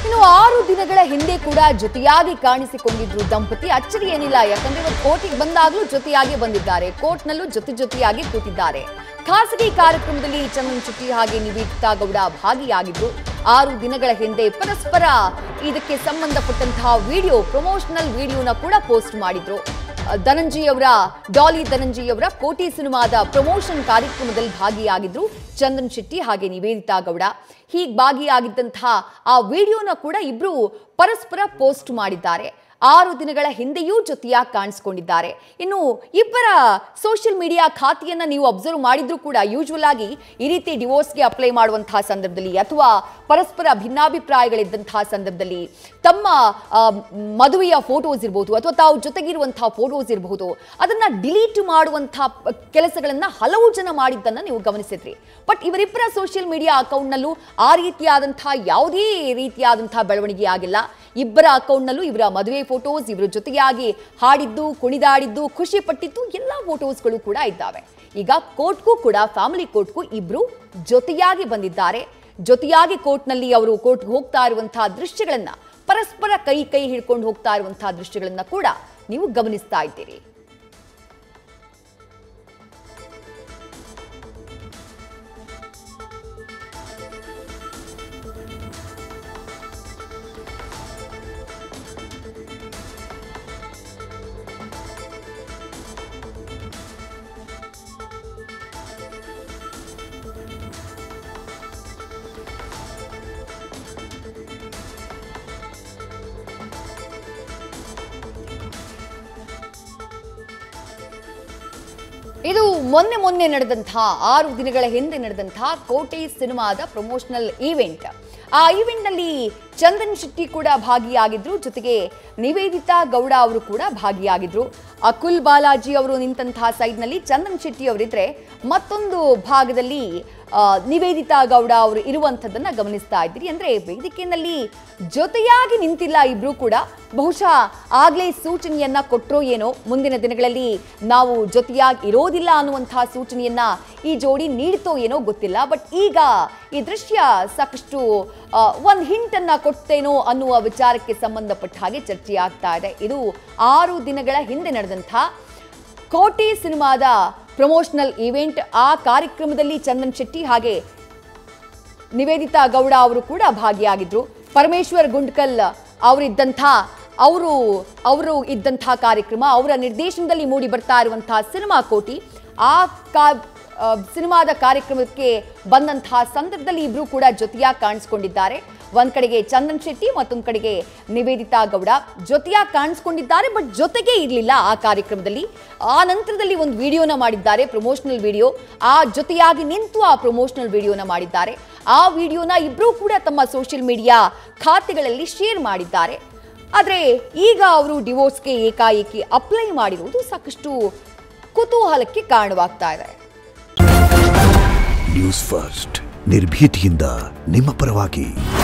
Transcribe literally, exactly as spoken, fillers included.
ಇನ್ನು ಆರು ದಿನಗಳ ಹಿಂದೆ ಕೂಡ ಜೊತೆಯಾಗಿ ಕಾಣಿಸಿಕೊಂಡಿದ್ರು ದಂಪತಿ. ಅಚ್ಚರಿ ಏನಿಲ್ಲ, ಯಾಕಂದ್ರೆ ಇವತ್ತು ಕೋರ್ಟಿಗೆ ಬಂದಾಗಲೂ ಜೊತೆಯಾಗಿ ಬಂದಿದ್ದಾರೆ, ಕೋರ್ಟ್ನಲ್ಲೂ ಜೊತೆ ಜೊತೆಯಾಗಿ ಕೂತಿದ್ದಾರೆ. ಖಾಸಗಿ ಕಾರ್ಯಕ್ರಮದಲ್ಲಿ ಚಂದನ್ ಶೆಟ್ಟಿ ಹಾಗೆ ನಿವೇದಿತಾ ಗೌಡ ಭಾಗಿಯಾಗಿದ್ರು. ಆರು ದಿನಗಳ ಹಿಂದೆ ಪರಸ್ಪರ ಇದಕ್ಕೆ ಸಂಬಂಧಪಟ್ಟಂತಹ ವಿಡಿಯೋ, ಪ್ರಮೋಷನಲ್ ವಿಡಿಯೋನ ಕೂಡ ಪೋಸ್ಟ್ ಮಾಡಿದ್ರು. ಧನಂಜಯ್ ಅವರ ಡಾಲಿ ಧನಂಜಯ್ ಅವರ ಕೋಟಿ ಸಿನಿಮಾದ ಪ್ರಮೋಷನ್ ಕಾರ್ಯಕ್ರಮದಲ್ಲಿ ಭಾಗಿಯಾಗಿದ್ರು ಚಂದನ್ ಶೆಟ್ಟಿ ಹಾಗೆ ನಿವೇದಿತಾ ಗೌಡ. ಹೀಗೆ ಭಾಗಿಯಾಗಿದ್ದಂತಹ ಆ ವಿಡಿಯೋನ ಕೂಡ ಇಬ್ರು ಪರಸ್ಪರ ಪೋಸ್ಟ್ ಮಾಡಿದ್ದಾರೆ. ಆರು ದಿನಗಳ ಹಿಂದೆಯೂ ಜೊತೆಯಾಗಿ ಕಾಣಿಸ್ಕೊಂಡಿದ್ದಾರೆ. ಇನ್ನು ಇಬ್ಬರ ಸೋಷಿಯಲ್ ಮೀಡಿಯಾ ಖಾತೆಯನ್ನ ನೀವು ಅಬ್ಸರ್ವ್ ಮಾಡಿದ್ರು ಕೂಡ ಯೂಶುವಲ್ ಆಗಿ ಈ ರೀತಿ ಡಿವೋರ್ಸ್ಗೆ ಅಪ್ಲೈ ಮಾಡುವಂತಹ ಸಂದರ್ಭದಲ್ಲಿ ಅಥವಾ ಪರಸ್ಪರ ಭಿನ್ನಾಭಿಪ್ರಾಯಗಳಿದ್ದಂತಹ ಸಂದರ್ಭದಲ್ಲಿ ತಮ್ಮ ಮದುವೆಯ ಫೋಟೋಸ್ ಇರಬಹುದು ಅಥವಾ ತಾವು ಜೊತೆಗಿರುವಂತಹ ಫೋಟೋಸ್ ಇರಬಹುದು, ಅದನ್ನ ಡಿಲೀಟ್ ಮಾಡುವಂತಹ ಕೆಲಸಗಳನ್ನ ಹಲವು ಜನ ಮಾಡಿದ್ದನ್ನ ನೀವು ಗಮನಿಸಿದ್ರಿ. ಬಟ್ ಇವರಿಬ್ಬರ ಸೋಷಿಯಲ್ ಮೀಡಿಯಾ ಅಕೌಂಟ್ನಲ್ಲೂ ಆ ರೀತಿಯಾದಂತಹ ಯಾವುದೇ ರೀತಿಯಾದಂತಹ ಬೆಳವಣಿಗೆ ಆಗಿಲ್ಲ. ಇಬ್ಬರ ಅಕೌಂಟ್ನಲ್ಲೂ ಇವರ ಮದುವೆ ಫೋಟೋಸ್, ಇವರ ಜೊತೆಯಾಗಿ ಹಾಡಿದ್ದು, ಕುಣಿದಾಡಿದ್ದು, ಖುಷಿ ಪಟ್ಟಿದ್ದು ಎಲ್ಲ ಫೋಟೋಸ್ಗಳು ಕೂಡ ಇದ್ದಾವೆ. ಈಗ ಕೋರ್ಟ್ಗೂ ಕೂಡ, ಫ್ಯಾಮಿಲಿ ಕೋರ್ಟ್ಗೂ ಇಬ್ರು ಜೊತೆಯಾಗಿ ಬಂದಿದ್ದಾರೆ. ಜೊತೆಯಾಗಿ ಕೋರ್ಟ್ನಲ್ಲಿ ಅವರು ಕೋರ್ಟ್ಗೆ ಹೋಗ್ತಾ ಇರುವಂತಹ ದೃಶ್ಯಗಳನ್ನ, ಪರಸ್ಪರ ಕೈ ಕೈ ಹಿಡ್ಕೊಂಡು ಹೋಗ್ತಾ ಇರುವಂತಹ ದೃಶ್ಯಗಳನ್ನ ಕೂಡ ನೀವು ಗಮನಿಸ್ತಾ ಇದ್ದೀರಿ. ಇದು ಮೊನ್ನೆ ಮೊನ್ನೆ ನಡೆದಂತಹ ಆರು ದಿನಗಳ ಹಿಂದೆ ನಡೆದಂತಹ ಕೋಟಿ ಸಿನಿಮಾದ ಪ್ರಮೋಷನಲ್ ಈವೆಂಟ್. ಆ ಈವೆಂಟ್ ನಲ್ಲಿ ಚಂದನ್ ಶೆಟ್ಟಿ ಕೂಡ ಭಾಗಿಯಾಗಿದ್ರು, ಜೊತೆಗೆ ನಿವೇದಿತಾ ಗೌಡ ಅವರು ಕೂಡ ಭಾಗಿಯಾಗಿದ್ರು. ಅಕುಲ್ ಬಾಲಾಜಿ ಅವರು ನಿಂತಹ ಸೈಡ್ ನಲ್ಲಿ ಚಂದನ್ ಶೆಟ್ಟಿ ಅವರಿದ್ರೆ, ಮತ್ತೊಂದು ಭಾಗದಲ್ಲಿ ನಿವೇದಿತಾ ಗೌಡ ಅವರು ಇರುವಂಥದ್ದನ್ನ ಗಮನಿಸ್ತಾ ಇದ್ದೀರಿ. ಅಂದ್ರೆ ವೇದಿಕೆಯಲ್ಲಿ ಜೊತೆಯಾಗಿ ನಿಂತಿಲ್ಲ ಇಬ್ರು ಕೂಡ. ಬಹುಶಃ ಆಗ್ಲೇ ಸೂಚನೆಯನ್ನ ಕೊಟ್ಟರೋ ಏನೋ, ಮುಂದಿನ ದಿನಗಳಲ್ಲಿ ನಾವು ಜೊತೆಯಾಗಿ ಇರೋದಿಲ್ಲ ಅನ್ನುವಂತಹ ಸೂಚನೆಯನ್ನ ಈ ಜೋಡಿ ನೀಡ್ತೋ ಏನೋ ಗೊತ್ತಿಲ್ಲ. ಬಟ್ ಈಗ ಈ ದೃಶ್ಯ ಸಾಕಷ್ಟು ಒಂದು ಹಿಂಟ್ ಅನ್ನ ಕೊಡ್ತೇನೋ ಅನ್ನುವ ವಿಚಾರಕ್ಕೆ ಸಂಬಂಧಪಟ್ಟ ಹಾಗೆ ಚರ್ಚೆ ಆಗ್ತಾ ಇದೆ. ಇದು ಆರು ದಿನಗಳ ಹಿಂದೆ ನಡೆದಂತಹ ಕೋಟಿ ಸಿನಿಮಾದ ಪ್ರಮೋಷನಲ್ ಈವೆಂಟ್. ಆ ಕಾರ್ಯಕ್ರಮದಲ್ಲಿ ಚಂದನ್ ಶೆಟ್ಟಿ ಹಾಗೆ ನಿವೇದಿತಾ ಗೌಡ ಅವರು ಕೂಡ ಭಾಗಿಯಾಗಿದ್ರು. ಪರಮೇಶ್ವರ್ ಗುಂಡ್ಕಲ್ ಅವರಿದ್ದಂಥ ಅವರು ಅವರು ಇದ್ದಂತಹ ಕಾರ್ಯಕ್ರಮ, ಅವರ ನಿರ್ದೇಶನದಲ್ಲಿ ಮೂಡಿ ಬರ್ತಾ ಇರುವಂತಹ ಸಿನಿಮಾ ಕೋಟಿ. ಆ ಕಾ ಸಿನಿಮಾದ ಕಾರ್ಯಕ್ರಮಕ್ಕೆ ಬಂದಂತಹ ಸಂದರ್ಭದಲ್ಲಿ ಇಬ್ರು ಕೂಡ ಜೊತೆಯಾಗಿ ಕಾಣಿಸ್ಕೊಂಡಿದ್ದಾರೆ. ಒಂದ್ ಕಡೆಗೆ ಚಂದನ್ ಶೆಟ್ಟಿ, ಮತ್ತೊಂದ್ ಕಡೆಗೆ ನಿವೇದಿತಾ ಗೌಡ ಜೊತೆಯಾಗಿ ಕಾಣಿಸ್ಕೊಂಡಿದ್ದಾರೆ. ಬಟ್ ಜೊತೆಗೆ ಇರಲಿಲ್ಲ ಆ ಕಾರ್ಯಕ್ರಮದಲ್ಲಿ. ಆ ನಂತರದಲ್ಲಿ ಒಂದು ವಿಡಿಯೋನ ಮಾಡಿದ್ದಾರೆ, ಪ್ರಮೋಷನಲ್ ವಿಡಿಯೋ. ಆ ಜೊತೆಯಾಗಿ ನಿಂತು ಆ ಪ್ರಮೋಷನಲ್ ವಿಡಿಯೋನ ಮಾಡಿದ್ದಾರೆ. ಆ ವಿಡಿಯೋನ ಇಬ್ರು ಕೂಡ ತಮ್ಮ ಸೋಷಿಯಲ್ ಮೀಡಿಯಾ ಖಾತೆಗಳಲ್ಲಿ ಶೇರ್ ಮಾಡಿದ್ದಾರೆ. ಆದ್ರೆ ಈಗ ಅವರು ಡಿವೋರ್ಸ್ಗೆ ಏಕಾಏಕಿ ಅಪ್ಲೈ ಮಾಡಿರುವುದು ಸಾಕಷ್ಟು ಕುತೂಹಲಕ್ಕೆ ಕಾರಣವಾಗ್ತಾ ಇದೆ. ನ್ಯೂಸ್ ಫಸ್ಟ್, ನಿರ್ಭೀತಿಯಿಂದ ನಿಮ್ಮ ಪರವಾಗಿ.